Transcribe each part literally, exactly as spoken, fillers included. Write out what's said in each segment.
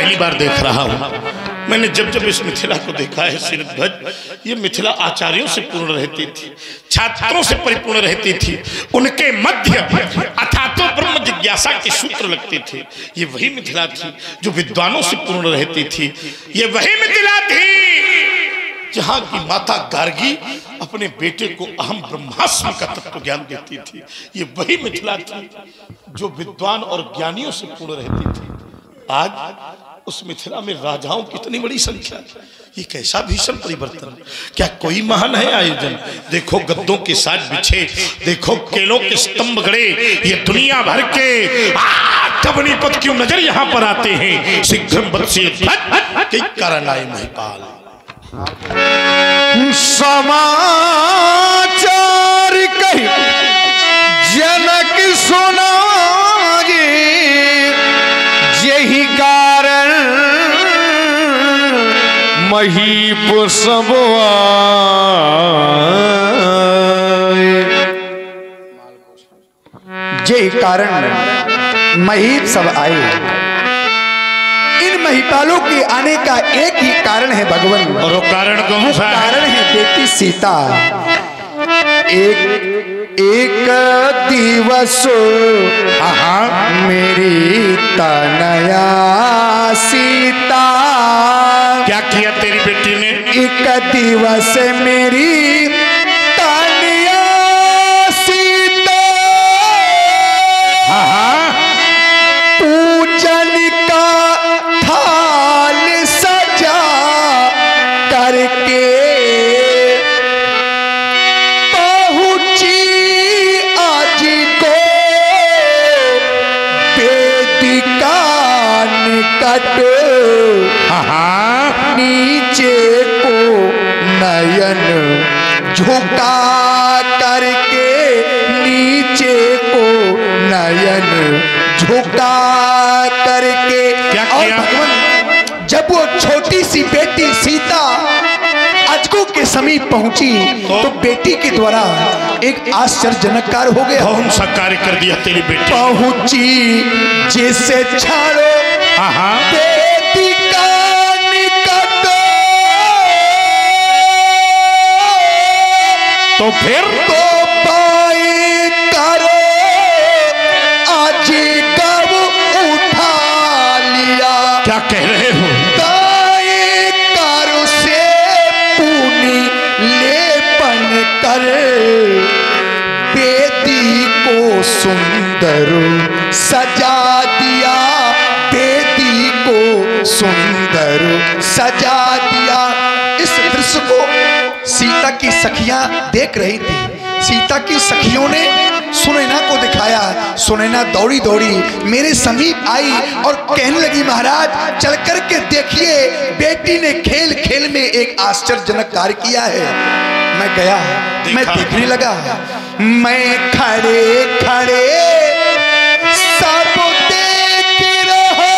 पहली बार देख रहा हूँ। मैंने जब जब इस मिथिला को देखा है सिरध्वज, ये मिथिला आचार्यों से पूर्ण रहती थी, छात्रों से परिपूर्ण रहती थी, उनके मध्य अथातो ब्रह्म जिज्ञासा के सूत्र लगते थे। ये वही मिथिला थी जो विद्वानों से पूर्ण रहती थी। ये वही मिथिला थी जहाँ की माता गार्गी अपने बेटे को अहम ब्रह्मास्मि का तत्व ज्ञान देती थी। ये वही मिथिला थी जो विद्वान और ज्ञानियों से पूर्ण रहती थी। आज उस मिथिला में राजाओं की इतनी बड़ी संख्या, ये कैसा भीषण परिवर्तन। क्या कोई महान है आयोजन? देखो गद्दों के साथ बिछे, देखो केलों के स्तंभ गड़े, ये दुनिया भर के कवनी पद क्यों नजर यहाँ पर आते हैं। शीघ्रम बत्से कई कारण आए महिपाल। समाचार कही जनक सुनागे, यही कारण महीप सब यही कारण महीप सब आए। इन महिपालों के आने का एक ही कारण है भगवान, और वो कारण कौन सा है? कारण है बेटी सीता। एक एक दिवस मेरी तनया सीता। क्या किया तेरी बेटी ने? एक दिवस मेरी तनया सीता, पूजन का थाल सजा करके पहुंची आज को वेदिका निकट। नीचे को नयन झुका करके, नीचे को नयन झुका करके। क्या और किया? भगवान जब वो छोटी सी बेटी सीता अजगो के समीप पहुंची तो बेटी के द्वारा एक आश्चर्यजनक कार्य हो गया। कौन सा कार्य कर दिया तेरी बेटी? पहुंची जिसे छाड़ो वेदिका निकट, तो फिर तो पाए करो आज गव उठा लिया। क्या कह रहे हो? दाए करो से पुनि लेपन कर, बेदी को सुंदर सजा दिया, बेदी को सुंदर सजा दिया। इस दृश्य को सीता की सखियां देख रही थी। सीता की सखियों ने सुनैना को दिखाया। सुनैना दौड़ी दौड़ी मेरे समीप आई और कहने लगी, महाराज चल कर के देखिए, बेटी ने खेल खेल में एक आश्चर्यजनक कार्य किया है। मैं गया, मैं देखने लगा। मैं खड़े खड़े सब देख रहा,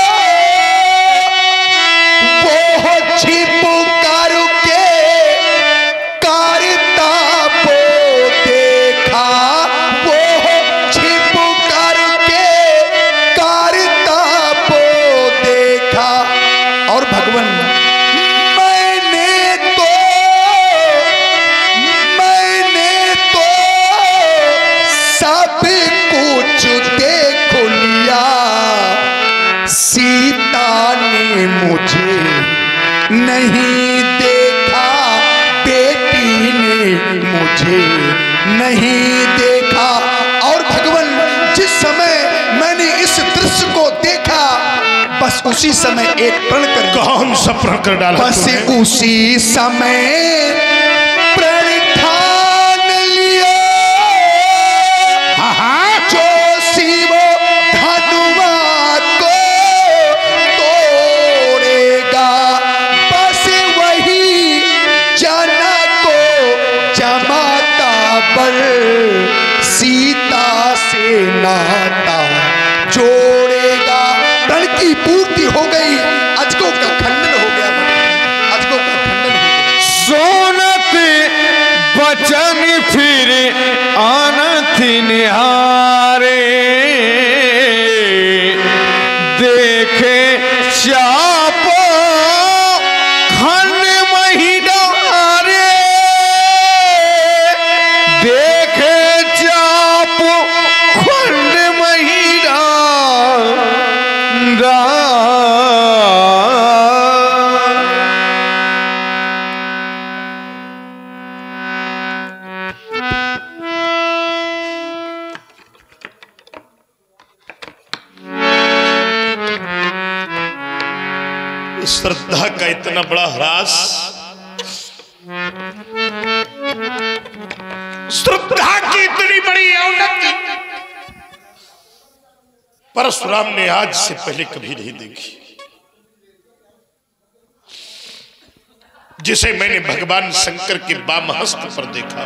वो छिप करके करता वो देखा, वो छिप करके करता वो देखा। और भगवान मैंने तो मैंने तो सब कुछ देख लिया, सीता ने मुझे नहीं देखा, बेटी ने मुझे नहीं देखा। और भगवान जिस समय मैंने इस दृश्य को देखा, बस उसी समय एक प्रण कर। कौन सा प्रण कर डाला? बस उसी समय प्रण ठान लिया, जो शिव धनुआ को तोड़ेगा, बस वही जना को जमाता बल, सीता से नाता जोड़ेगा। प्रण की पूर्ति हो गई, अजगो का खंडन हो गया, अजगो का खंडन हो गया। सोनत बचन फिर आनत निहारे, देखे चापो खंड महिडारे देखे चापो खंड महिडा श्रद्धा का इतना बड़ा ह्रास, श्रद्धा की इतनी बड़ी अवनति परशुराम ने आज से पहले कभी नहीं देखी। जिसे मैंने भगवान शंकर के वामहस्त पर देखा,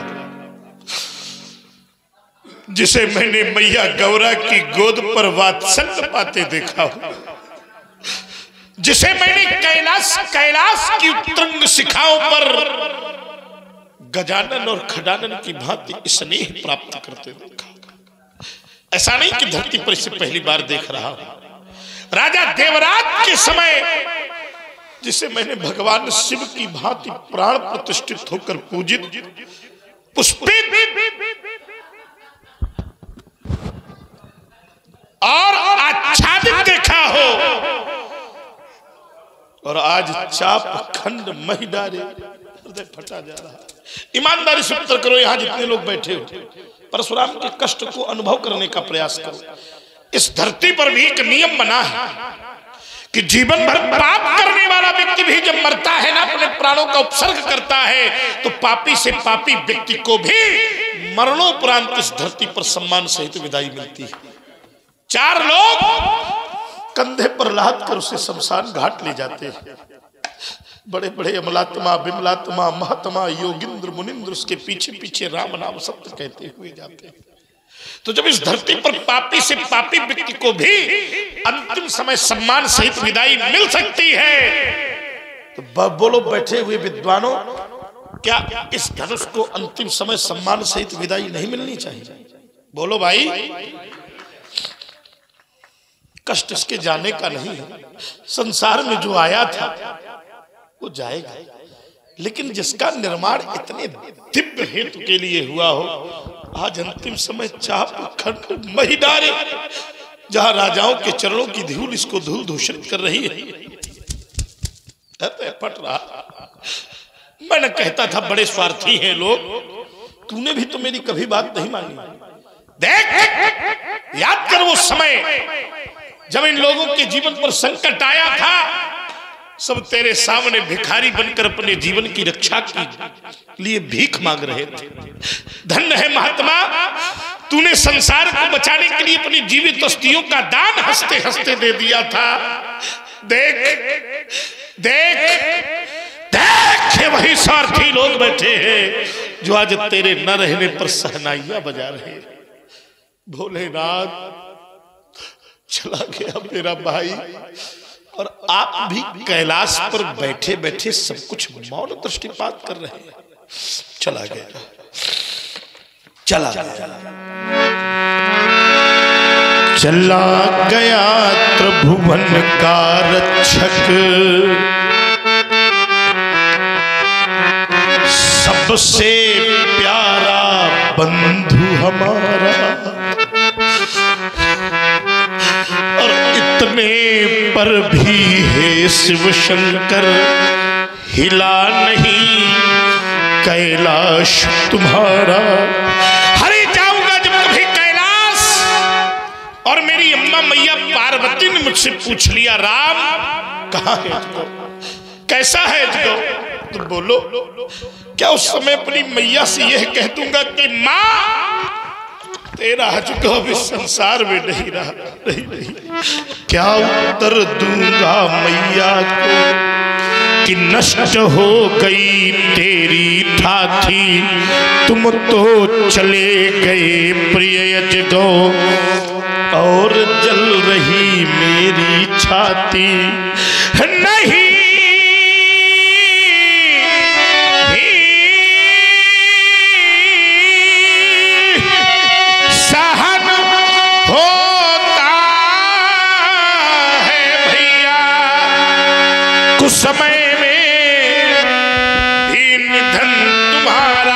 जिसे मैंने मैया गौरा की गोद पर वात्सल्य पाते देखा, जिसे मैंने कैलाश कैलाश की उत्तुंग शिखाओं पर गजानन और खडानन की भांति स्नेह प्राप्त करते देखा। ऐसा नहीं कि धरती पर इसे पहली बार देख रहा हूं। राजा देवराज के समय जिसे मैंने भगवान शिव की भांति प्राण प्रतिष्ठित होकर पूजित पुष्पित और आच्छादित देखा हो, और आज चाप खंड महिडारे हृदय फटा जा रहा है। ईमानदारी से उत्तर करो, यहां जितने लोग बैठे हो, परशुराम के कष्ट को अनुभव करने का प्रयास करो। इस धरती पर भी एक नियम बना है कि जीवन भर पाप करने वाला व्यक्ति भी जब मरता है ना, अपने प्राणों का उपसर्ग करता है, तो पापी से पापी व्यक्ति को भी मरणोपरांत इस धरती पर सम्मान सहित विदाई मिलती है। चार लोग कंधे पर लाद कर उसे शमशान घाट ले जाते हैं। बड़े बड़े अमलात्मा, बिमलात्मा, महात्मा, योगिंद्र, मुनिंद्र उसके पीछे पीछे राम नाम सत्य कहते हुए जाते हैं। तो जब इस धरती पर पापी से पापी व्यक्ति को भी अंतिम समय सम्मान सहित विदाई मिल सकती है, तो बोलो बैठे हुए विद्वानों, क्या इस धनुष को अंतिम समय सम्मान सहित विदाई नहीं मिलनी चाहिए? बोलो भाई। कष्ट इसके जाने का नहीं है। संसार में जो आया था वो जाएगा, लेकिन जिसका निर्माण इतने दिव्य हेतु के लिए हुआ हो, आज अंतिम समय चाप खंड महिडारे, जहां राजाओं के चरणों की धूल इसको धूल दूषित कर रही है, पट रहा। मैंने कहता था बड़े स्वार्थी हैं लोग, तूने भी तो मेरी कभी बात नहीं मानी। देख, याद कर वो समय जब इन लोगों के जीवन पर संकट आया था, सब तेरे सामने भिखारी बनकर अपने जीवन की रक्षा के लिए भीख मांग रहे थे। धन्य है महात्मा, तूने संसार को बचाने के लिए अपनी जीवित अस्थियों का दान हंसते हंसते दे दिया था। देख देख देख, वही स्वार्थी लोग बैठे हैं जो आज तेरे न रहने पर सहनाइयां बजा रहे हैं। भोलेनाथ, चला गया मेरा भाई, और आप भी कैलाश पर बैठे बैठे सब कुछ मौन दृष्टिपात कर रहे हैं। चला गया, चला गया, चला गया त्रिभुवन का रक्षक, सबसे प्यारा बंधु हमारा, और इतने पर भी है शिव शंकर हिला नहीं कैलाश तुम्हारा। हरे जाऊंगा जब कभी कैलाश, और मेरी अम्मा मैया पार्वती ने मुझसे पूछ लिया, राम कहाँ है तुझको, कैसा है तुझको, तो बोलो क्या उस समय अपनी मैया से यह कह दूंगा कि माँ तेरा हजको भी संसार में नहीं रहा, नहीं नहीं, क्या उत्तर दूंगा मैया को कि नष्ट हो गई तेरी ठाठी, तुम तो चले गए प्रिय जगो, और जल रही मेरी छाती, नहीं कुछ समय में भी निधन तुम्हारा,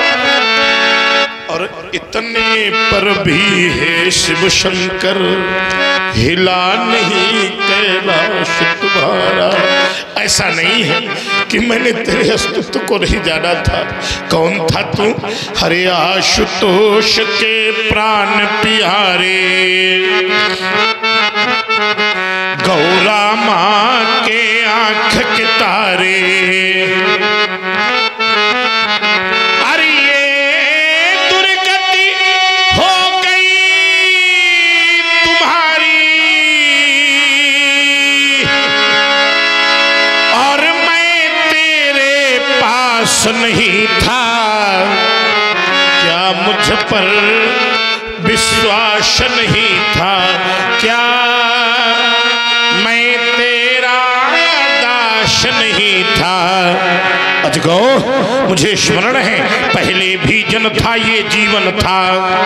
और इतने पर भी है शिव शंकर हिला नहीं कैलाश तुम्हारा। ऐसा नहीं है कि मैंने तेरे अस्तित्व को नहीं जाना था। कौन था तू? हरे आशुतोष के प्राण प्यारे, गौरा माँ के आंख के तारे, अरे ये दुर्गति हो गई तुम्हारी, और मैं तेरे पास नहीं था। क्या मुझ पर विश्वास नहीं था? क्या मैं तेरा दास नहीं था? अजगो मुझे स्मरण है, पहले भी जन था ये जीवन था,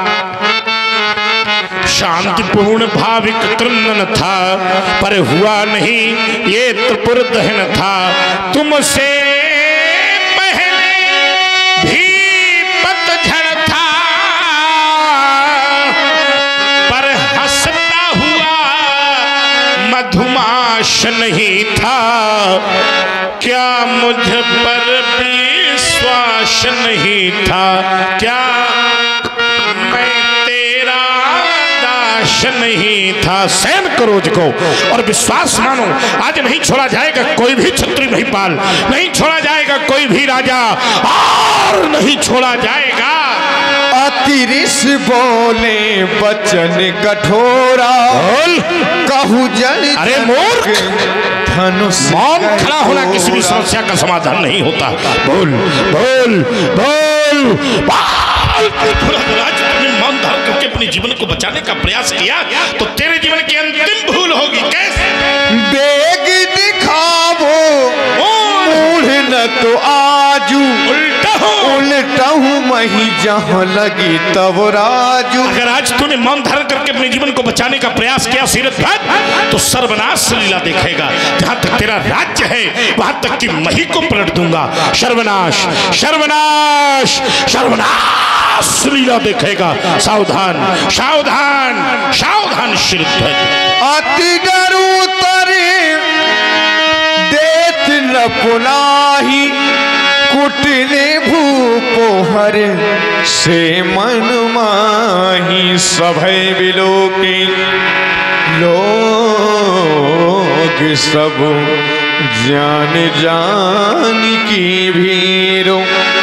शांतिपूर्ण भाविक क्रंदन था, पर हुआ नहीं ये त्रिपुर दहन था। तुमसे पहले भी पतझड़ था, पर हंसता हुआ मधुमास नहीं था। क्या मुझ पर विश्वास नहीं था? क्या मैं तेरा दास नहीं था? सहन करो को और विश्वास मानो, आज नहीं छोड़ा जाएगा कोई भी छत्री महिपाल, नहीं छोड़ा जाएगा कोई भी राजा, और नहीं छोड़ा जाएगा। अतिरिस बोले बचन कठोरा, कहू जल अरे मूर्ख, धनुष मौन खड़ा होना किसी भी समस्या का समाधान नहीं होता। बोल बोल बोल, मौन धारण करके अपने जीवन को बचाने का प्रयास किया तो तेरे जीवन की अंतिम भूल होगी। कैसे? बेग दिखावो मूढ़ न तो आजू, उल्टा हूँ मही जहाँ लगी तब राजू। अगर आज तूने मौन धारण करके अपने जीवन को बचाने का प्रयास किया सीरतभद्र, तो सर्वनाश लीला देखेगा। जहाँ तक तेरा राज्य है वहां तक की मही को पलट दूंगा। सर्वनाश सर्वनाश सर्वनाश लीला देखेगा। सावधान सावधान सावधान सीरतभद्र। अति डरू तरे देत न पुनाही, कुटले भूपो हरे से मन माही। सभय बिलोके लोग सब जान जान की भीरो,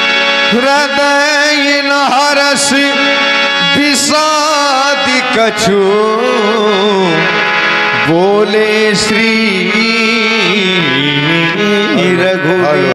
हृदय न हरस विषाद कछु, बोले श्री रघु।